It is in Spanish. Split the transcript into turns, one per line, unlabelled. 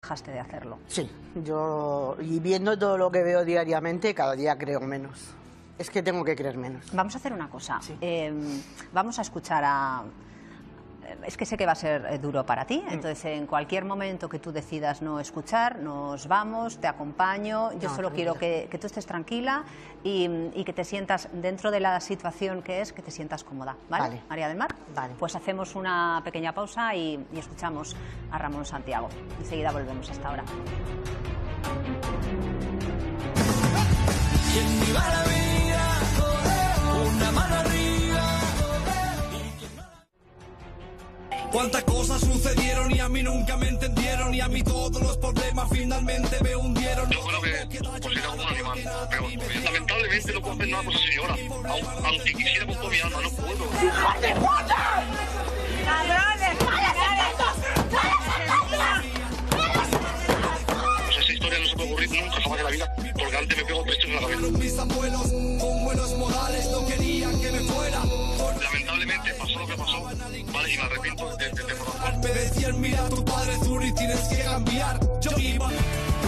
dejaste de hacerlo.
Sí, y viendo todo lo que veo diariamente, cada día creo menos. Es que tengo que creer menos.
Vamos a hacer una cosa.
Sí.
Vamos a escuchar a... Es que sé que va a ser duro para ti, entonces en cualquier momento que tú decidas no escuchar, nos vamos, te acompaño. Yo solo quiero que tú estés tranquila y que te sientas dentro de la situación que te sientas cómoda. ¿Vale? María del Mar.
Vale.
Pues hacemos una pequeña pausa y escuchamos a Ramón Santiago. Enseguida volvemos. Hasta ahora.
Cuántas cosas sucedieron y a mí nunca me entendieron y a mí todos los problemas finalmente me hundieron.
Yo creo que pues era como un animal, pero lamentablemente no puedo hacer nada por esa señora. Aunque quisiera con toda mi alma, no puedo. ¡Hijos de puta! ¡Ladrones! Pues esa historia no se puede ocurrir nunca jamás en la vida, porque antes me pego 3 tiros en la cabeza.
Mis abuelos con buenos modales no querían que me fuera.
Lamentablemente pasó lo que pasó, vale, y me arrepiento de corazón.
Me decían, mira, tu padre Zuri, tienes que cambiar. Yo iba...